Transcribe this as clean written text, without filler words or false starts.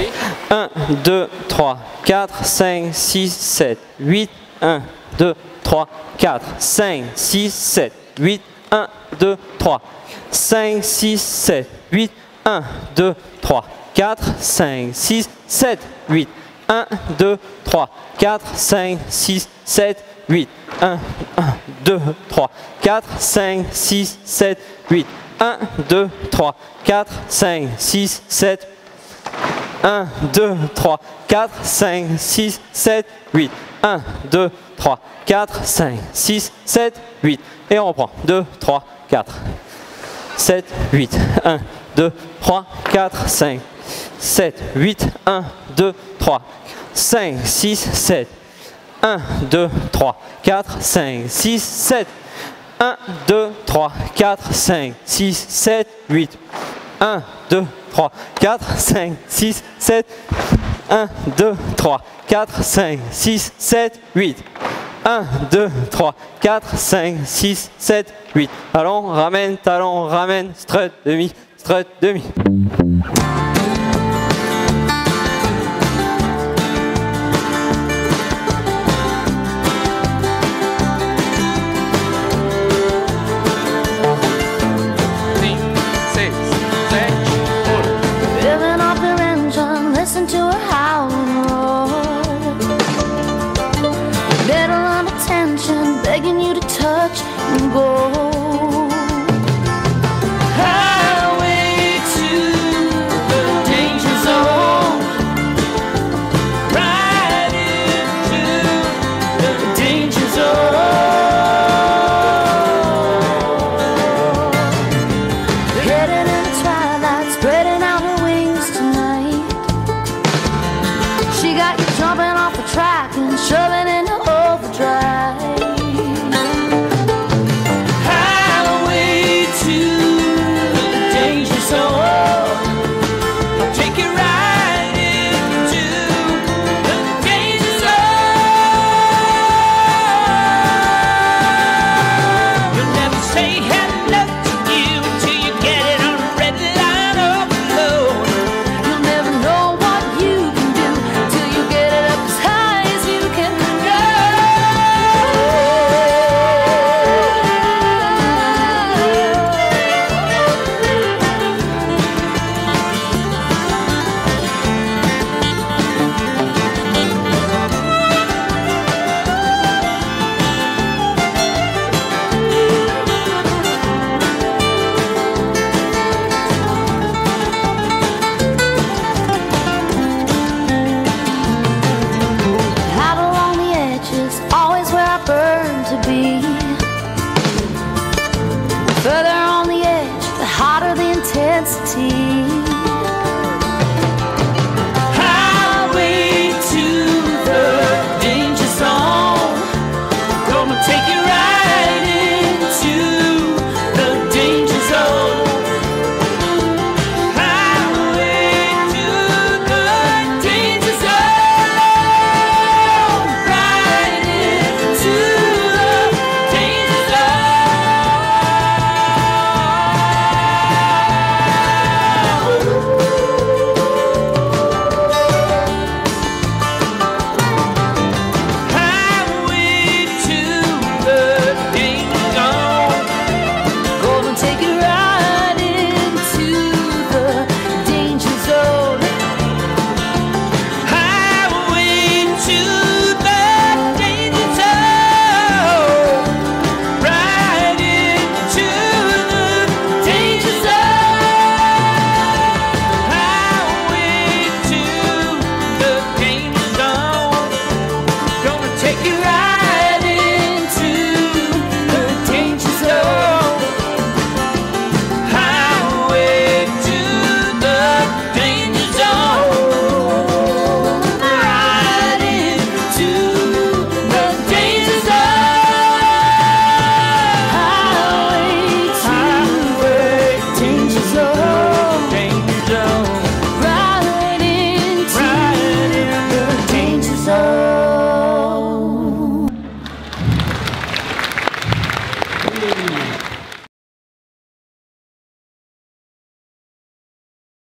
1, 2, 3, 4, 5, 6, 7, 8. 1, 2, 3, 4, 5, 6, 7, 8. 1, 2, 3, 5, 6, 7, 8. 1, 2, 3, 4, 5, 6, 7, 8. 1, 2, 3, 4, 5, 6, 7, 8. 1, 2, 3, 4, 5, 6, 7, 8. 1, 2, 3, 4, 5, 6, 7. 1, 2, 3, 4, 5, 6, 7, 8. 1, 2, 3, 4, 5, 6, 7, 8. Et on reprend. 2, 3, 4, 7, 8. 1, 2, 3, 4, 5, 7, 8. 1, 2, 3, 5, 6, 7. 1, 2, 3, 4, 5, 6, 7. 1, 2, 3, 4, 5, 6, 7, 8. 1, 2, 3, 4, 5, 6, 7. 1, 2, 3, 4, 5, 6, 7, 8. 1, 2, 3, 4, 5, 6, 7, 8. Allons, ramène, talon, ramène, strut, demi, strut, demi.